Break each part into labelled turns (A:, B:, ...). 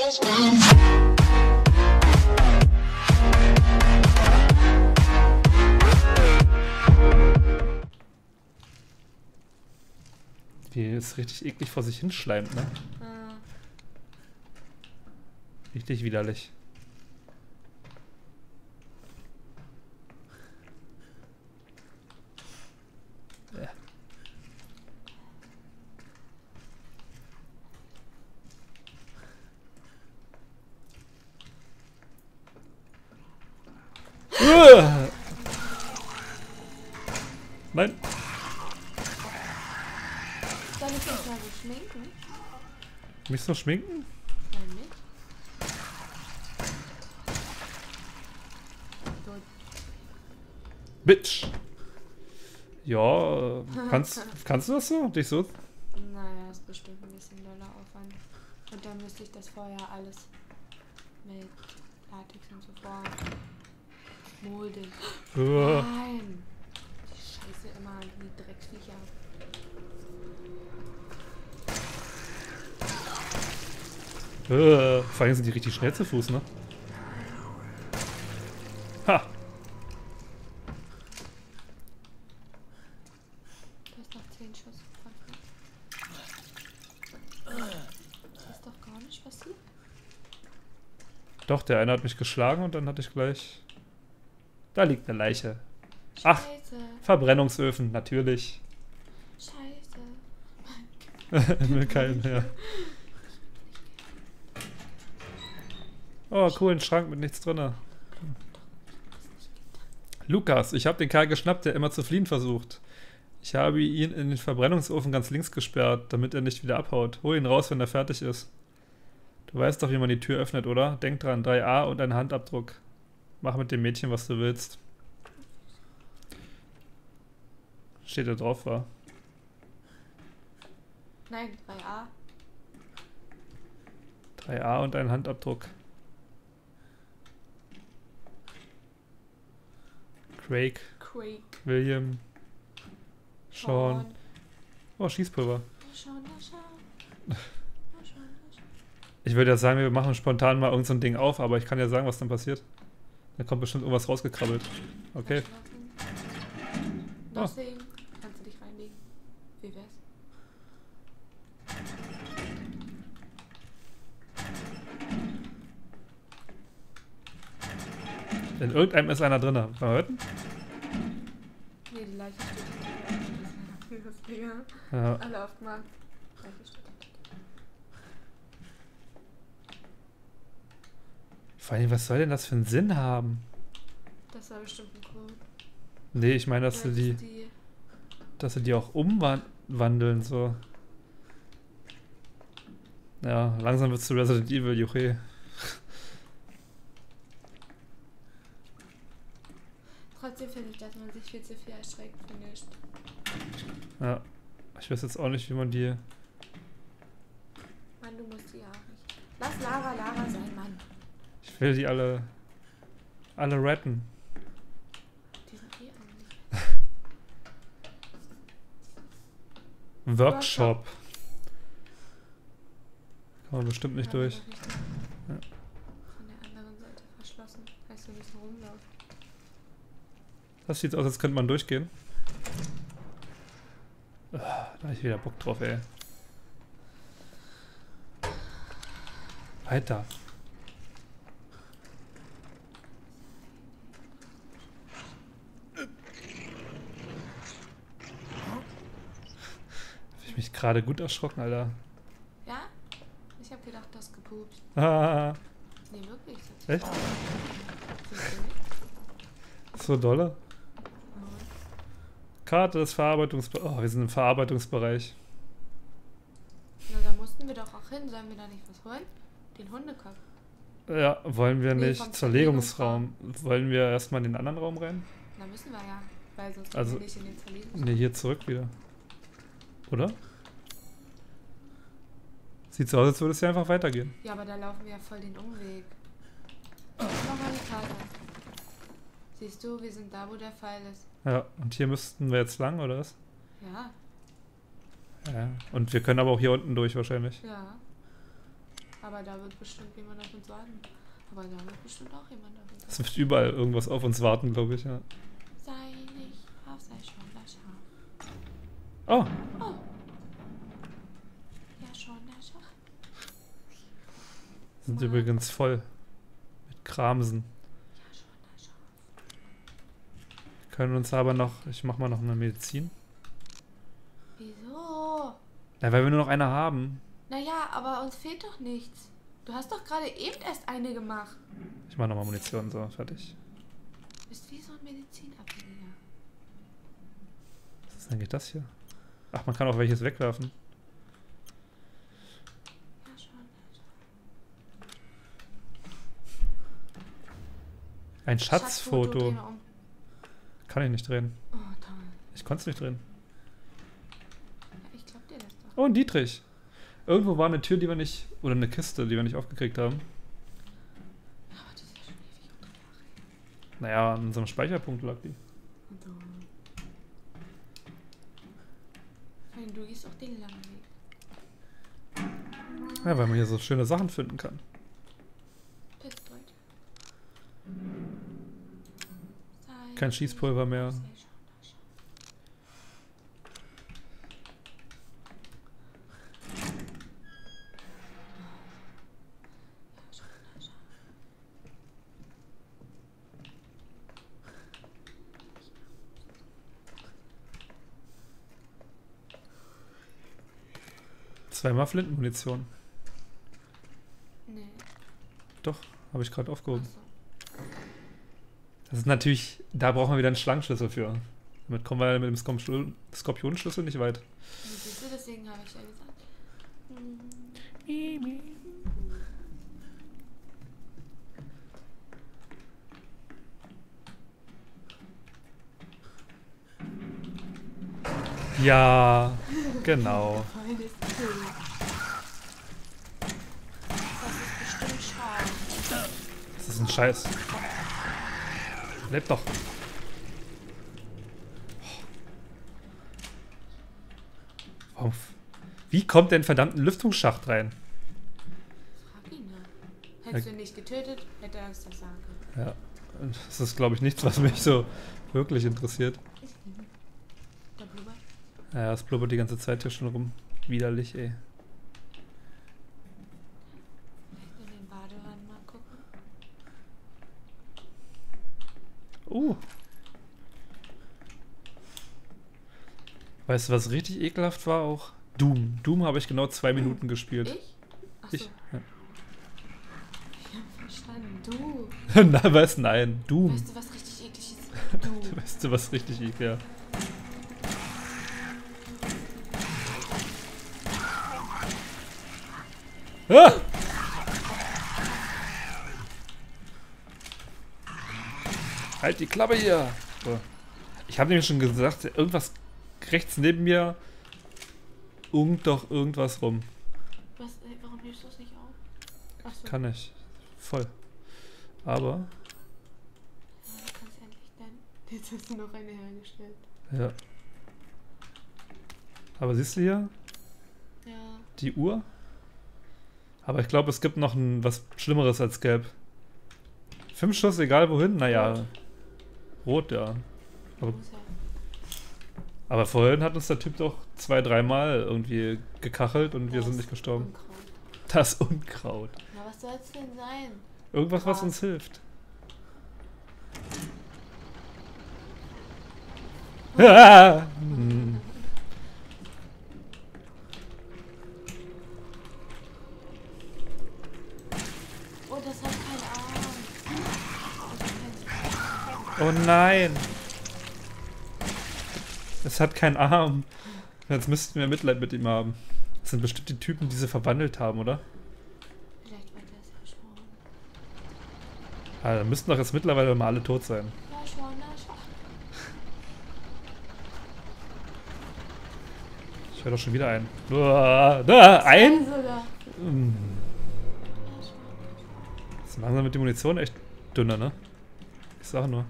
A: Die ist richtig eklig vor sich hinschleimt, ne? Richtig widerlich. Ja. Nein.
B: Soll ich mich mal so schminken?
A: Mich so schminken?
B: Nein, nicht.
A: Bitch. Ja, kannst du das so? Dich so?
B: Naja, ist bestimmt ein bisschen doller Aufwand. Und dann müsste ich das vorher alles mit Latex und so fort molden. Nein! Die Scheiße immer, die Drecksviecher.
A: Vor allem sind die richtig schnell zu Fuß, ne? Ha!
B: Du hast noch 10 Schuss. Ist doch gar nicht passiert.
A: Doch, der eine hat mich geschlagen und dann hatte ich gleich... Da liegt eine Leiche. Ach,
B: Scheiße.
A: Verbrennungsöfen, natürlich.
B: Scheiße.
A: Nur keinen mehr. Oh, cool, ein Schrank mit nichts drin. Lukas, ich habe den Kerl geschnappt, der immer zu fliehen versucht. Ich habe ihn in den Verbrennungsofen ganz links gesperrt, damit er nicht wieder abhaut. Hol ihn raus, wenn er fertig ist. Du weißt doch, wie man die Tür öffnet, oder? Denk dran, 3A und ein Handabdruck. Mach mit dem Mädchen, was du willst. Steht da drauf, wa?
B: Nein, 3A.
A: 3A und ein Handabdruck. Craig. William. Sean. Oh, Schießpulver. Ich würde ja sagen, wir machen spontan mal irgend so ein Ding auf, aber ich kann ja sagen, was dann passiert. Da kommt bestimmt irgendwas rausgekrabbelt. Okay.
B: Noch sehen. Kannst du dich reinlegen? Wie wär's?
A: In irgendeinem ist einer drin. Mal hören?
B: Nee, die Leiche steht das Ding.
A: Ja.
B: Alle aufgemacht. Leiche steht.
A: Vor allem, was soll denn das für einen Sinn haben?
B: Das war bestimmt ein Code.
A: Nee, ich meine, dass sie die auch umwandeln, so. Ja, langsam wird's zu Resident Evil, Juche.
B: Trotzdem finde ich, dass man sich viel zu viel erschreckt, finde ich.
A: Ja, ich weiß jetzt auch nicht, wie man die...
B: Mann, du musst die ja auch nicht. Lass Lara sein, Mann.
A: Ich will die alle retten.
B: Die sind eh an.
A: Workshop. Kann man bestimmt nicht durch.
B: Ja. Von der anderen Seite verschlossen. Heißt, wir müssen rumlaufen.
A: Das sieht aus, als könnte man durchgehen. Da hab ich wieder Bock drauf, ey. Weiter. Hab ich mich gerade gut erschrocken, Alter.
B: Ja? Ich hab gedacht, du hast gepupst.
A: Ah,
B: Nee, wirklich.
A: echt?
B: Siehst du nicht?
A: So dolle? Karte des Verarbeitungsbereichs. Oh, wir sind im Verarbeitungsbereich.
B: Na, da mussten wir doch auch hin. Sollen wir da nicht was holen? Den Hundekopf.
A: Ja, wollen wir
B: Nee,
A: nicht.
B: vom
A: Zerlegungsraum. Wollen wir erstmal in den anderen Raum rein?
B: Da müssen wir ja. Weil sonst
A: Also-
B: können wir nicht in den Zerlegungsraum.
A: Ne, hier zurück wieder. Oder? Sieht so aus, als würde es ja einfach weitergehen.
B: Ja, aber da laufen wir ja voll den Umweg. Nochmal die Karte. Siehst du, wir sind da, wo der Pfeil ist.
A: Ja, und hier müssten wir jetzt lang, oder was?
B: Ja,
A: Ja. Und wir können aber auch hier unten durch wahrscheinlich.
B: ja. Aber da wird bestimmt jemand auf uns warten. Aber da wird bestimmt auch jemand auf uns warten.
A: Es wird überall irgendwas auf uns warten, glaube ich, ja.
B: Sei nicht brav, sei schon das Schaf.
A: Oh,
B: Oh. Ja, schon das Schaf.
A: sind übrigens voll mit Kramsen.
B: Ja, schon das Schaf.
A: Wir können uns aber noch, ich mach mal noch eine Medizin.
B: Wieso?
A: Ja, weil wir nur noch eine haben.
B: Naja, aber uns fehlt doch nichts. Du hast doch gerade eben erst eine gemacht.
A: Ich mach nochmal Munition, so, fertig.
B: Du bist wie so ein Medizinabhängiger.
A: Was ist eigentlich das hier? Ach, man kann auch welches wegwerfen.
B: Ja, schon das Schaf.
A: Ein Schatzfoto.
B: dreh mal um.
A: Kann ich nicht drehen.
B: Oh, toll.
A: Ich konnte es nicht drehen.
B: Ja, ich glaub dir das doch.
A: Oh, ein Dietrich. Irgendwo war eine Tür, die wir nicht, oder eine Kiste, die wir nicht aufgekriegt haben.
B: Aber das ist ja schon ewig und 3 Jahre her.
A: Naja, an unserem Speicherpunkt lag die.
B: Und so. Nein, du gehst auch den langen Weg.
A: Ja, weil man hier so schöne Sachen finden kann.
B: Pissdeut.
A: Kein Schießpulver mehr.
B: Sei schon das Schaf. Ja, schon das Schaf.
A: Zweimal Flintenmunition.
B: Nee.
A: Doch, habe ich gerade aufgehoben.
B: Achso.
A: Das ist natürlich, da brauchen wir wieder einen Schlangenschlüssel für. Damit kommen wir mit dem Skorpionenschlüssel nicht weit.
B: Siehst du, deswegen habe ich ja gesagt.
A: Ja, genau.
B: Voll das Kill. Das ist bestimmt scharf.
A: Das ist ein Scheiß. Lebt doch. Warum? Wie kommt denn verdammt ein Lüftungsschacht rein?
B: Frag ihn ja. Hättest du ihn nicht getötet, hätte er uns das sagen können.
A: Ja, das ist, glaube ich, nichts, was mich so wirklich interessiert.
B: Der Blubber?
A: Ja, es blubbert die ganze Zeit hier schon rum. Widerlich, ey.
B: Vielleicht in den Badewanne mal gucken.
A: Weißt du, was richtig ekelhaft war auch? Doom. Doom habe ich genau 2 Minuten gespielt.
B: Ich? Achso.
A: Ich? Ja.
B: Ich hab verstanden. Du.
A: Na, was? Nein. Doom.
B: Weißt du, was richtig eklig ist? Du.
A: Weißt du, was richtig ekelhaft? Ah! Halt die Klappe hier! So. Ich habe nämlich schon gesagt, irgendwas rechts neben mir ungt doch irgendwas rum.
B: Was, warum nimmst du es nicht auf? Achso.
A: Kann ich. Voll. Aber,
B: Ja, du kannst endlich dann. Jetzt hast du noch eine hergestellt.
A: ja. Aber siehst du hier
B: Ja.
A: die Uhr? Aber ich glaube, es gibt noch was Schlimmeres als gelb. 5 Schuss, egal wohin? Naja. Rot, ja. Aber,
B: Muss ja.
A: aber vorhin hat uns der Typ doch 2-3 Mal irgendwie gekachelt und wir
B: Das
A: sind nicht gestorben.
B: Unkraut.
A: Das Unkraut.
B: Na, was soll's denn sein?
A: Irgendwas, was
B: Gras.
A: uns hilft. Ah! Hm.
B: Oh, das hat keinen Arm. Das hat keinen
A: Oh nein! Es hat keinen Arm. Jetzt müssten wir Mitleid mit ihm haben. Das sind bestimmt die Typen, die sie verwandelt haben, oder?
B: Vielleicht wird das ja schon.
A: Ah, dann müssten doch jetzt mittlerweile mal alle tot sein.
B: Ja, schon, na schon.
A: Ich höre doch schon wieder ein. Ein?
B: Sogar.
A: Hm.
B: Ja, schon.
A: Ist langsam mit die Munition echt dünner, ne? Ich sag nur.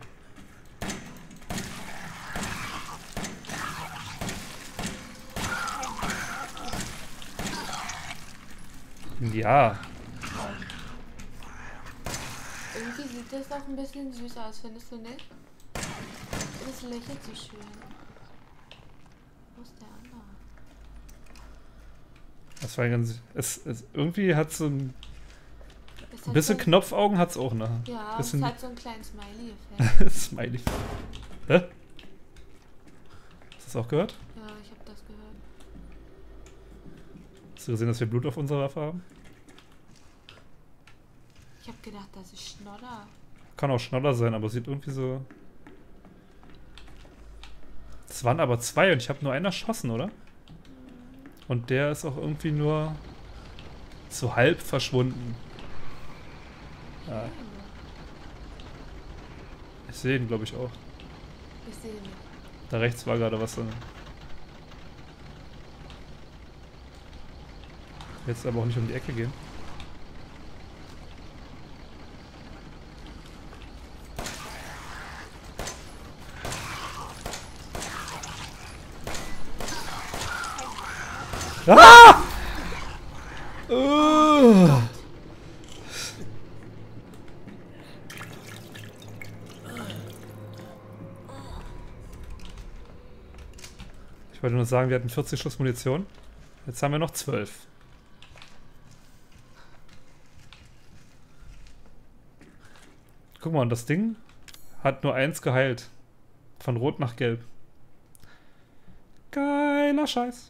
A: Ja.
B: irgendwie sieht das auch ein bisschen süß aus, findest du nicht? Das lächelt so schön. Wo ist der andere?
A: Das war ganz. Irgendwie hat so ein
B: Es hat
A: bisschen
B: so,
A: Knopfaugen hat's auch, ne?
B: ja,
A: Bisschen
B: es hat so einen kleinen Smiley-Effekt.
A: Smiley. Hä? Hast du das auch gehört?
B: Ja, ich habe das gehört.
A: Hast du gesehen, dass wir Blut auf unserer Waffe haben?
B: Ich habe gedacht, das ist Schnodder.
A: Kann auch Schnodder sein, aber sieht irgendwie so. Es waren aber 2 und ich habe nur einen erschossen, oder? Und der ist auch irgendwie nur so halb verschwunden. Ja. Ich sehe ihn, glaube ich, auch.
B: Ich sehe nicht.
A: Da rechts war gerade was. Jetzt aber auch nicht um die Ecke gehen. Ah! Ich wollte nur sagen, wir hatten 40 Schuss Munition. Jetzt haben wir noch 12. Guck mal, und das Ding hat nur 1 geheilt. Von Rot nach Gelb. Geiler Scheiß.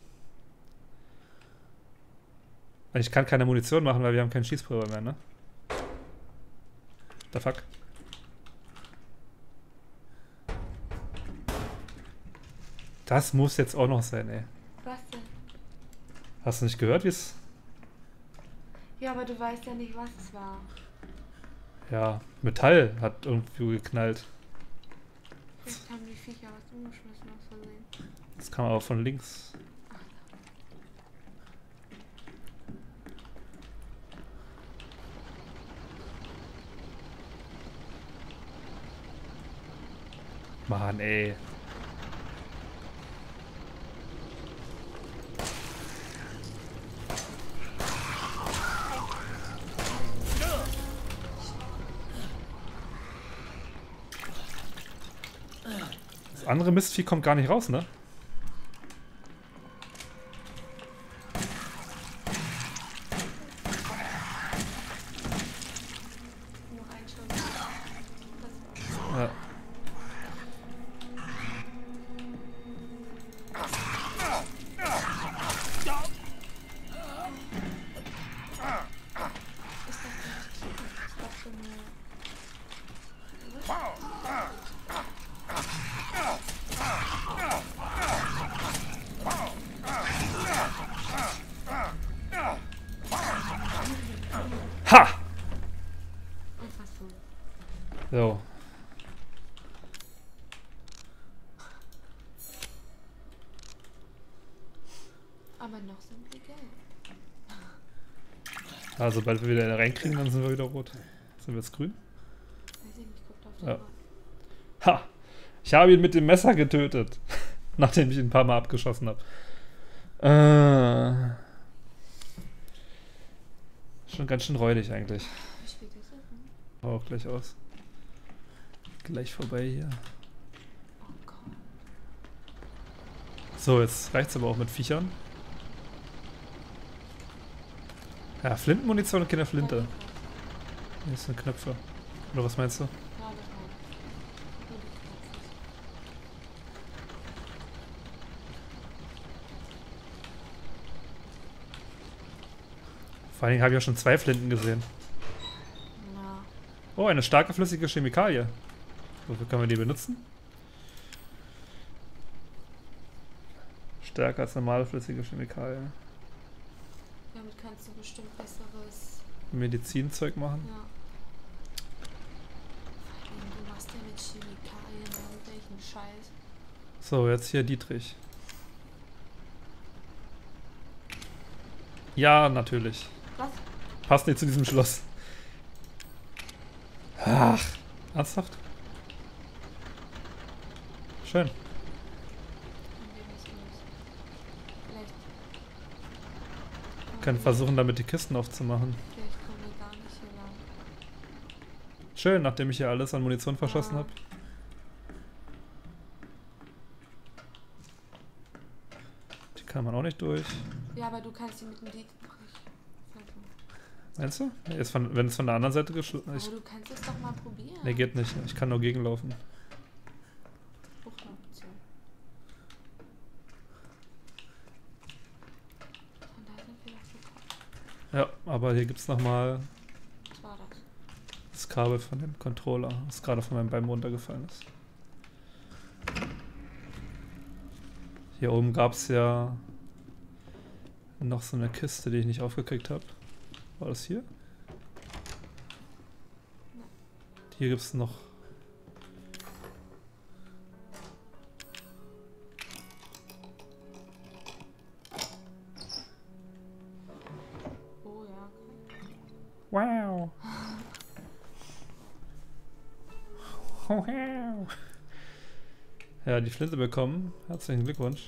A: Ich kann keine Munition machen, weil wir haben keinen Schießpulver mehr, ne? The fuck? Das muss jetzt auch noch sein, ey.
B: Was denn?
A: Hast du nicht gehört, wie es...
B: Ja, aber du weißt ja nicht, was es war.
A: Ja, Metall hat irgendwie geknallt.
B: Vielleicht haben die Viecher was umgeschmissen aus Versehen.
A: Das kam aber von links. Mann, ey. Das andere Mistvieh kommt gar nicht raus, ne?
B: Noch ein Schuss. Das war's.
A: Ja.
B: Ich dachte schon nur.
A: Ha!
B: Einfach so.
A: So.
B: Aber noch sind wir gelb.
A: Also, sobald wir wieder reinkriegen, dann sind wir wieder rot. Sind wir jetzt grün?
B: Weiß ich nicht, guckt auf den
A: Ja.
B: Ort.
A: Ha! Ich habe ihn mit dem Messer getötet. Nachdem ich ihn ein paar Mal abgeschossen habe. Schon ganz schön räudig eigentlich.
B: Wie spät ist es?
A: Auch gleich aus. Gleich vorbei hier.
B: Oh Gott.
A: So, jetzt reicht's aber auch mit Viechern. Ja, Flintenmunition und keine Flinte. Hier sind Knöpfe. Oder was meinst du?
B: Ja, das reicht. Nur die Knöpfe.
A: Vor allen Dingen habe ich ja schon 2 Flinten gesehen.
B: Ja.
A: Oh, eine starke flüssige Chemikalie. Wofür können wir die benutzen? Stärker als normale flüssige Chemikalie.
B: Damit kannst du bestimmt besseres.
A: Medizinzeug machen.
B: Ja. Vor allem, du machst ja mit Chemikalien irgendwelchen Scheiß.
A: So, jetzt hier Dietrich. Ja, natürlich.
B: Was?
A: Passt nicht zu diesem Schloss. Ach, ernsthaft? Schön.
B: Dann gehen wir es los. Vielleicht.
A: Wir können versuchen, damit die Kisten aufzumachen.
B: Vielleicht kommen wir gar nicht hier lang.
A: Schön, nachdem ich hier alles an Munition verschossen habe. Die kann man auch nicht durch.
B: Ja, aber du kannst die mit dem Lied.
A: Meinst du? Nee, wenn es von der anderen Seite geschlossen
B: ist. Aber du kannst es doch mal probieren.
A: Nee, geht nicht. Ich kann nur gegenlaufen.
B: Option.
A: Ja, aber hier gibt es nochmal
B: Was war das?
A: Das Kabel von dem Controller, das gerade von meinem Bein runtergefallen ist. Hier oben gab es ja noch so eine Kiste, die ich nicht aufgekriegt habe. War das hier? Hier gibt es noch...
B: Oh ja.
A: Wow! Wow! Ja, die Flinte bekommen. Herzlichen Glückwunsch.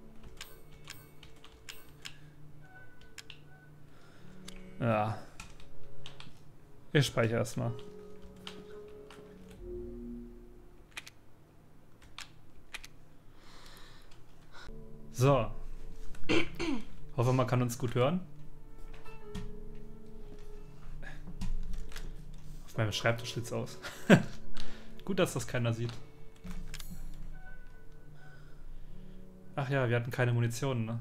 A: Ja. Ich speichere erstmal. So. Hoffe, man kann uns gut hören. Auf meinem Schreibtisch sieht's aus. Gut, dass das keiner sieht. Ach ja, wir hatten keine Munition, ne?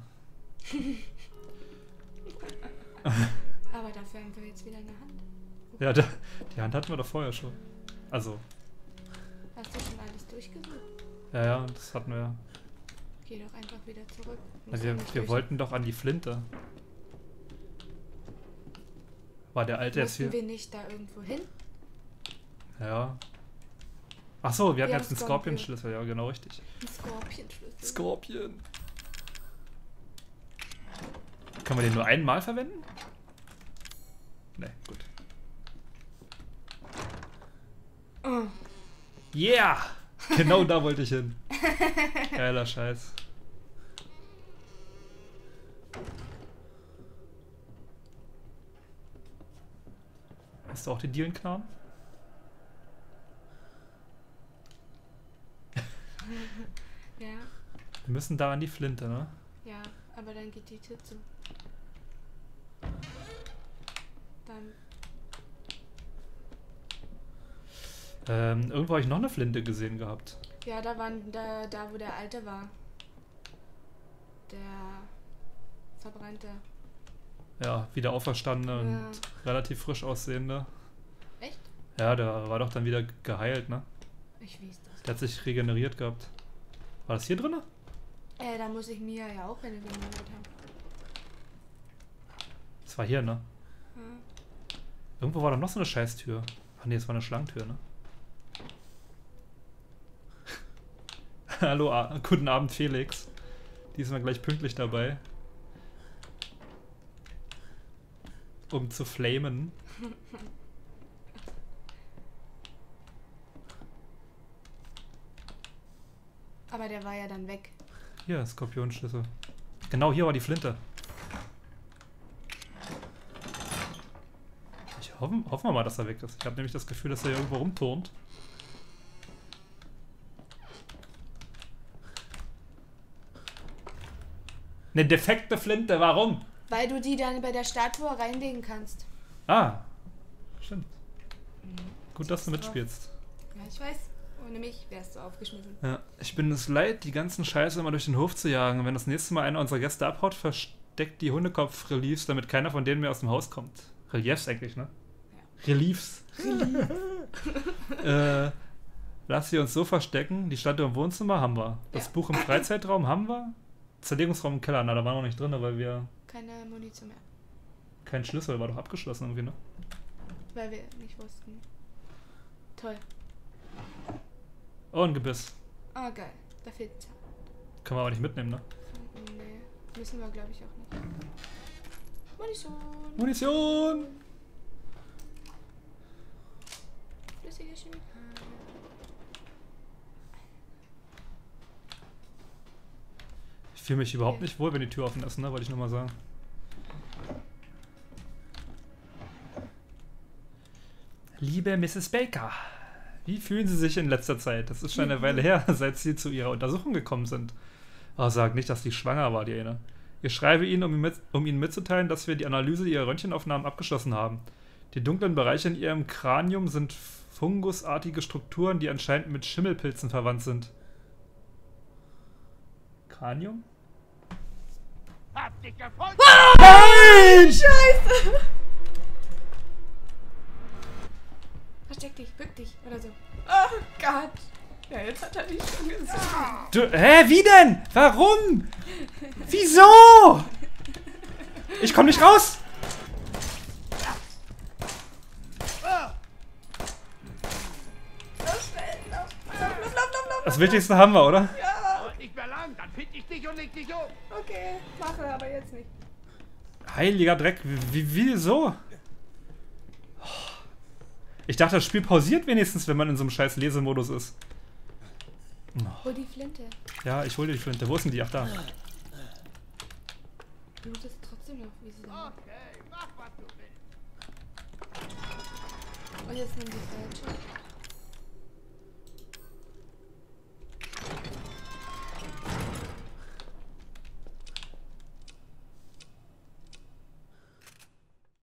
B: Aber dafür haben wir jetzt wieder eine Hand.
A: Ja, die Hand hatten wir doch vorher schon. Also.
B: Hast du schon alles durchgesucht?
A: Ja, das hatten wir.
B: Geh doch einfach wieder zurück.
A: Na, wir wollten doch an die Flinte. War der alte jetzt hier?
B: Mussten wir nicht da irgendwo hin?
A: Ja. Ach so, wir hatten jetzt einen Scorpion-Schlüssel. Ja, genau richtig.
B: Ein Scorpion-Schlüssel.
A: Scorpion. Kann man den nur einmal verwenden? Ne, gut.
B: Oh.
A: Yeah! Genau da wollte ich hin. Geiler Scheiß. Hast du auch den Dielenknaben?
B: Ja.
A: Wir müssen da an die Flinte, ne?
B: Ja, aber dann geht die Tür zu. Dann.
A: Irgendwo habe ich noch eine Flinte gesehen gehabt.
B: Ja, da waren da wo der Alte war. Der Verbrannte.
A: Ja, wieder auferstandene und relativ frisch aussehende.
B: Echt?
A: Ja, der war doch dann wieder geheilt, ne?
B: Ich weiß das.
A: Der hat sich regeneriert gehabt. War das hier drin?
B: Da muss ich Mia ja auch regeneriert haben.
A: Das war hier, ne?
B: Hm.
A: Irgendwo war da noch so eine Scheißtür. Ach nee, das war eine Schlangentür, ne? Hallo, guten Abend Felix. Diesmal gleich pünktlich dabei. Um zu flamen.
B: Aber der war ja dann weg.
A: Hier, Skorpionschlüssel. Genau, hier war die Flinte. Hoffen wir mal, dass er weg ist. Ich habe nämlich das Gefühl, dass er hier irgendwo rumturnt. Eine defekte Flinte, warum?
B: Weil du die dann bei der Statue reinlegen kannst.
A: Ah, stimmt. Gut, dass du mitspielst.
B: Ja, ich weiß. Ohne mich wärst du aufgeschmissen.
A: Ja, ich bin es leid, die ganzen Scheiße immer durch den Hof zu jagen. Und wenn das nächste Mal einer unserer Gäste abhaut, versteckt die Hundekopf-Reliefs, damit keiner von denen mehr aus dem Haus kommt. Reliefs eigentlich, ne? Ja. Reliefs. Lass sie uns so verstecken. Die Statue im Wohnzimmer haben wir. Das Buch im Freizeitraum haben wir. Zerlegungsraum im Keller. Na, da waren wir noch nicht drin, weil wir...
B: Keine Munition mehr.
A: Kein Schlüssel, war doch abgeschlossen irgendwie, ne?
B: Weil wir nicht wussten. Toll.
A: Oh, ein Gebiss.
B: Ah, geil. Da fehlt ein Zahn.
A: Können wir aber nicht mitnehmen, ne?
B: Nee, müssen wir glaube ich auch nicht. Munition!
A: Munition!
B: Flüssige Chemikalien.
A: Ich fühle mich überhaupt nicht wohl, wenn die Tür offen ist, ne? Wollte ich nur mal sagen. Liebe Mrs. Baker, wie fühlen Sie sich in letzter Zeit? Das ist schon eine Weile her, seit Sie zu Ihrer Untersuchung gekommen sind. Oh, sag nicht, dass sie schwanger war, die eine. Ich schreibe Ihnen, um Ihnen mitzuteilen, dass wir die Analyse Ihrer Röntgenaufnahmen abgeschlossen haben. Die dunklen Bereiche in Ihrem Kranium sind fungusartige Strukturen, die anscheinend mit Schimmelpilzen verwandt sind. Kranium?
C: Hab dich gefunden!
A: Nein!
B: Scheiße! Versteck dich, bück dich oder so. Oh Gott. Ja, jetzt hat er dich schon gesehen.
A: Wie denn? Warum? Wieso? Ich komm nicht raus!
B: Lauf schnell, lauf.
A: Das Wichtigste haben wir, oder?
B: Ja,
C: Und nicht mehr lang, dann find ich dich und leg dich um!
B: okay. Mache, aber jetzt nicht.
A: Heiliger Dreck, wieso? Ich dachte, das Spiel pausiert wenigstens, wenn man in so einem scheiß Lesemodus ist.
B: Hol die Flinte.
A: Ja, ich hol dir die Flinte. Wo ist denn die? Ach, da.
B: Blut ist trotzdem noch wie sie sind.
C: Okay, mach was du willst.
B: Und jetzt nimm die falsche.